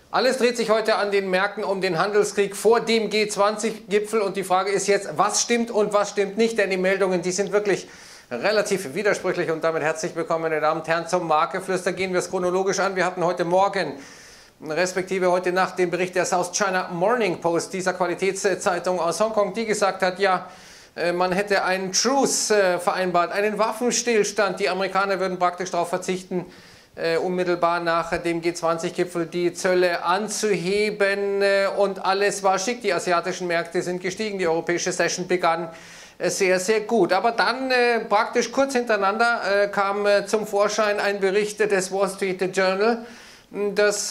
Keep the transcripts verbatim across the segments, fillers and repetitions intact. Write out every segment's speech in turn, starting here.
Alles dreht sich heute an den Märkten um den Handelskrieg vor dem G zwanzig Gipfel und die Frage ist jetzt, was stimmt und was stimmt nicht, denn die Meldungen, die sind wirklich relativ widersprüchlich und damit herzlich willkommen, meine Damen und Herren, zum Marktgeflüster. Gehen wir es chronologisch an. Wir hatten heute Morgen, respektive heute Nacht, den Bericht der South China Morning Post, dieser Qualitätszeitung aus Hongkong, die gesagt hat, ja, man hätte einen Truce vereinbart, einen Waffenstillstand. Die Amerikaner würden praktisch darauf verzichten, Uh, unmittelbar nach dem G zwanzig Gipfel die Zölle anzuheben uh, und alles war schick. Die asiatischen Märkte sind gestiegen, die europäische Session begann uh, sehr, sehr gut. Aber dann uh, praktisch kurz hintereinander uh, kam uh, zum Vorschein ein Bericht des Wall Street Journal. Das,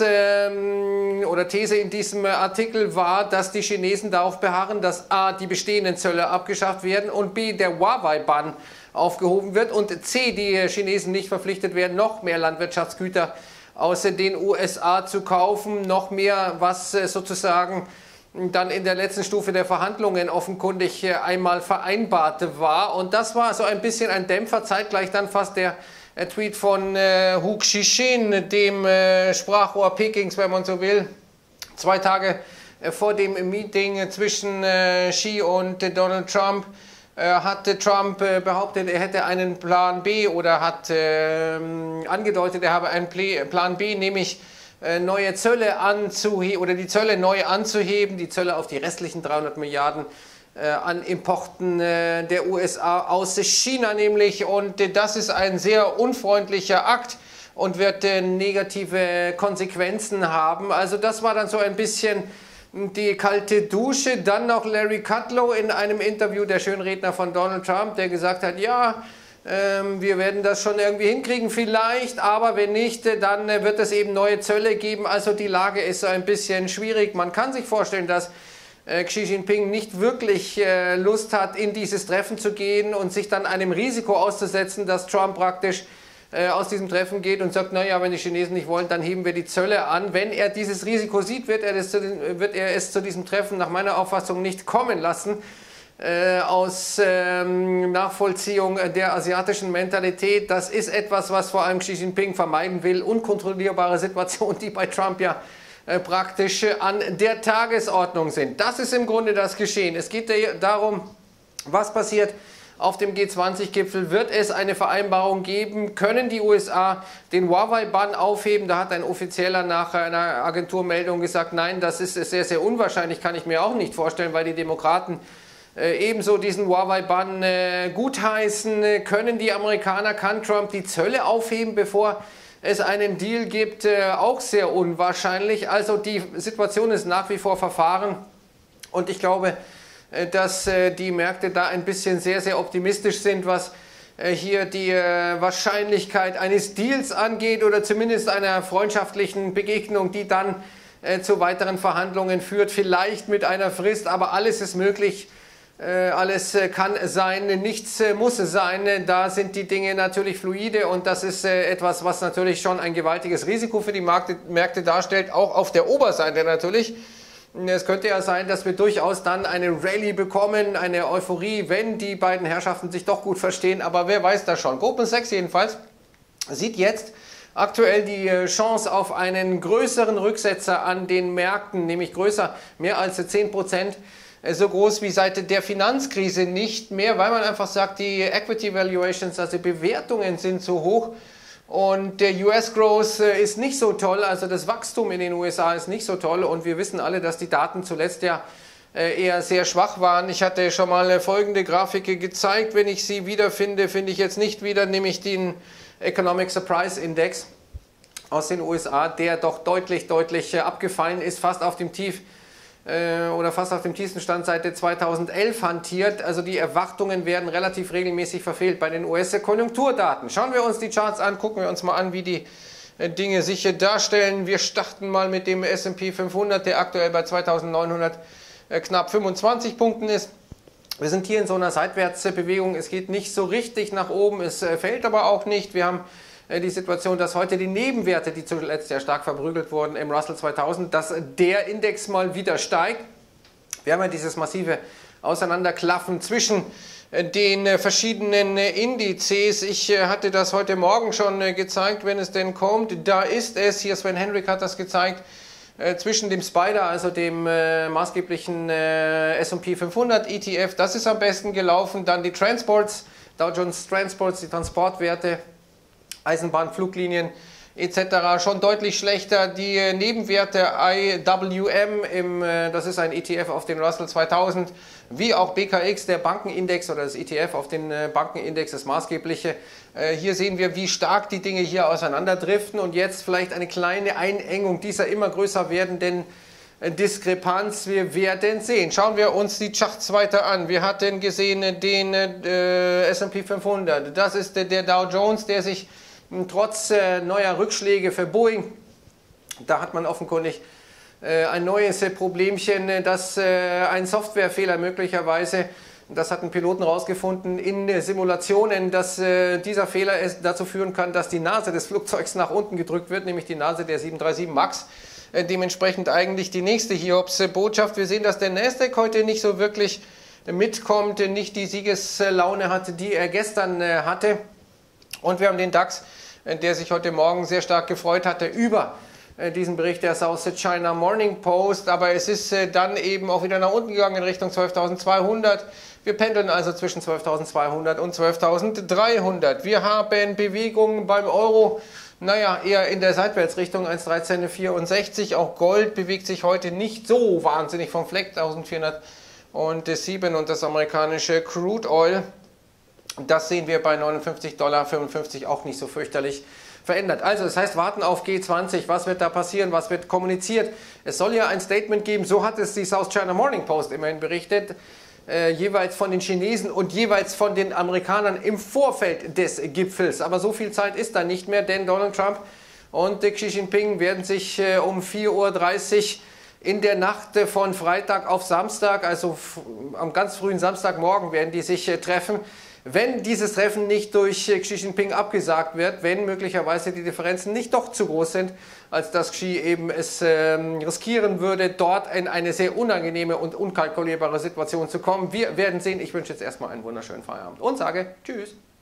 ähm, oder These in diesem Artikel war, dass die Chinesen darauf beharren, dass a. die bestehenden Zölle abgeschafft werden und b. der Huawei-Bann aufgehoben wird und c. die Chinesen nicht verpflichtet werden, noch mehr Landwirtschaftsgüter aus den U S A zu kaufen, noch mehr, was sozusagen dann in der letzten Stufe der Verhandlungen offenkundig einmal vereinbart war. Und das war so ein bisschen ein Dämpfer, zeitgleich dann fast der Tweet von äh, Hu Xixin, dem äh, Sprachrohr Pekings, wenn man so will, zwei Tage äh, vor dem Meeting zwischen äh, Xi und äh, Donald Trump, äh, hatte Trump äh, behauptet, er hätte einen Plan B oder hat äh, angedeutet, er habe einen Pl Plan B, nämlich äh, neue Zölle anzuheben oder die Zölle neu anzuheben, die Zölle auf die restlichen dreihundert Milliarden an Importen der U S A aus China nämlich, und das ist ein sehr unfreundlicher Akt und wird negative Konsequenzen haben. Also das war dann so ein bisschen die kalte Dusche. Dann noch Larry Kudlow in einem Interview, der Schönredner von Donald Trump, der gesagt hat, ja, ähm, wir werden das schon irgendwie hinkriegen vielleicht, aber wenn nicht, dann wird es eben neue Zölle geben. Also die Lage ist so ein bisschen schwierig. Man kann sich vorstellen, dass Xi Jinping nicht wirklich äh, Lust hat, in dieses Treffen zu gehen und sich dann einem Risiko auszusetzen, dass Trump praktisch äh, aus diesem Treffen geht und sagt, naja, wenn die Chinesen nicht wollen, dann heben wir die Zölle an. Wenn er dieses Risiko sieht, wird er, das zu den, wird er es zu diesem Treffen nach meiner Auffassung nicht kommen lassen, äh, aus ähm, Nachvollziehung der asiatischen Mentalität. Das ist etwas, was vor allem Xi Jinping vermeiden will, unkontrollierbare Situationen, die bei Trump ja praktisch an der Tagesordnung sind. Das ist im Grunde das Geschehen. Es geht darum, was passiert auf dem G zwanzig Gipfel. Wird es eine Vereinbarung geben? Können die U S A den Huawei-Bann aufheben? Da hat ein Offizieller nach einer Agenturmeldung gesagt, nein, das ist sehr, sehr unwahrscheinlich, kann ich mir auch nicht vorstellen, weil die Demokraten äh, ebenso diesen Huawei-Bann äh, gutheißen. Können die Amerikaner, kann Trump die Zölle aufheben, bevor es einen Deal gibt, äh, auch sehr unwahrscheinlich. Also die Situation ist nach wie vor verfahren und ich glaube, äh, dass äh, die Märkte da ein bisschen sehr, sehr optimistisch sind, was äh, hier die äh, Wahrscheinlichkeit eines Deals angeht oder zumindest einer freundschaftlichen Begegnung, die dann äh, zu weiteren Verhandlungen führt, vielleicht mit einer Frist, aber alles ist möglich. Alles kann sein, nichts muss sein, da sind die Dinge natürlich fluide und das ist etwas, was natürlich schon ein gewaltiges Risiko für die Märkte darstellt, auch auf der Oberseite natürlich. Es könnte ja sein, dass wir durchaus dann eine Rallye bekommen, eine Euphorie, wenn die beiden Herrschaften sich doch gut verstehen, aber wer weiß das schon. Goldman Sachs jedenfalls sieht jetzt aktuell die Chance auf einen größeren Rücksetzer an den Märkten, nämlich größer, mehr als zehn Prozent. So groß wie seit der Finanzkrise nicht mehr, weil man einfach sagt, die Equity Valuations, also Bewertungen sind zu hoch und der U S Growth ist nicht so toll, also das Wachstum in den U S A ist nicht so toll und wir wissen alle, dass die Daten zuletzt ja eher sehr schwach waren. Ich hatte schon mal folgende Grafik gezeigt, wenn ich sie wiederfinde, finde ich jetzt nicht wieder, nämlich den Economic Surprise Index aus den U S A, der doch deutlich, deutlich abgefallen ist, fast auf dem Tief oder fast auf dem tiefsten Stand seit zweitausendelf hantiert. Also die Erwartungen werden relativ regelmäßig verfehlt bei den U S-Konjunkturdaten. Schauen wir uns die Charts an, gucken wir uns mal an, wie die Dinge sich darstellen. Wir starten mal mit dem S und P fünfhundert, der aktuell bei zweitausendneunhundert knapp fünfundzwanzig Punkten ist. Wir sind hier in so einer Seitwärtsbewegung. Es geht nicht so richtig nach oben, es fällt aber auch nicht. Wir haben die Situation, dass heute die Nebenwerte, die zuletzt sehr stark verprügelt wurden im Russell zweitausend, dass der Index mal wieder steigt. Wir haben ja dieses massive Auseinanderklaffen zwischen den verschiedenen Indizes. Ich hatte das heute Morgen schon gezeigt, wenn es denn kommt. Da ist es, hier Sven Henrik hat das gezeigt, äh, zwischen dem Spider, also dem äh, maßgeblichen äh, S und P fünfhundert E T F, das ist am besten gelaufen. Dann die Transports, Dow Jones Transports, die Transportwerte, Eisenbahn, Fluglinien et cetera schon deutlich schlechter. Die äh, Nebenwerte I W M, im, äh, das ist ein E T F auf den Russell zweitausend, wie auch B K X, der Bankenindex oder das E T F auf den äh, Bankenindex, das maßgebliche. Äh, hier sehen wir, wie stark die Dinge hier auseinanderdriften und jetzt vielleicht eine kleine Einengung dieser immer größer werdenden äh, Diskrepanz. Wir werden sehen. Schauen wir uns die Charts weiter an. Wir hatten gesehen äh, den äh, S und P fünfhundert. Das ist äh, der Dow Jones, der sich trotz äh, neuer Rückschläge für Boeing, da hat man offenkundig äh, ein neues äh, Problemchen, äh, dass äh, ein Softwarefehler möglicherweise, das hatten Piloten herausgefunden in äh, Simulationen, dass äh, dieser Fehler es dazu führen kann, dass die Nase des Flugzeugs nach unten gedrückt wird, nämlich die Nase der sieben drei sieben MAX. Äh, dementsprechend eigentlich die nächste Hiobs-Botschaft. Wir sehen, dass der Nasdaq heute nicht so wirklich mitkommt, nicht die Siegeslaune hatte, die er gestern äh, hatte. Und wir haben den DAX, der sich heute Morgen sehr stark gefreut hatte über diesen Bericht der South China Morning Post. Aber es ist dann eben auch wieder nach unten gegangen in Richtung zwölftausendzweihundert. Wir pendeln also zwischen zwölftausendzweihundert und zwölftausenddreihundert. Wir haben Bewegungen beim Euro, naja, eher in der Seitwärtsrichtung, eins Komma dreizehn vierundsechzig. Auch Gold bewegt sich heute nicht so wahnsinnig vom Fleck, eintausendvierhundertsieben. Und das amerikanische Crude Oil, das sehen wir bei neunundfünfzig Komma fünfundfünfzig Dollar auch nicht so fürchterlich verändert. Also das heißt, warten auf G zwanzig. Was wird da passieren? Was wird kommuniziert? Es soll ja ein Statement geben, so hat es die South China Morning Post immerhin berichtet, äh, jeweils von den Chinesen und jeweils von den Amerikanern im Vorfeld des Gipfels. Aber so viel Zeit ist da nicht mehr, denn Donald Trump und Xi Jinping werden sich äh, um vier Uhr dreißig in der Nacht von Freitag auf Samstag, also am ganz frühen Samstagmorgen werden die sich äh, treffen. Wenn dieses Treffen nicht durch Xi Jinping abgesagt wird, wenn möglicherweise die Differenzen nicht doch zu groß sind, als dass Xi eben es ähm, riskieren würde, dort in eine sehr unangenehme und unkalkulierbare Situation zu kommen. Wir werden sehen. Ich wünsche jetzt erstmal einen wunderschönen Feierabend und sage Tschüss.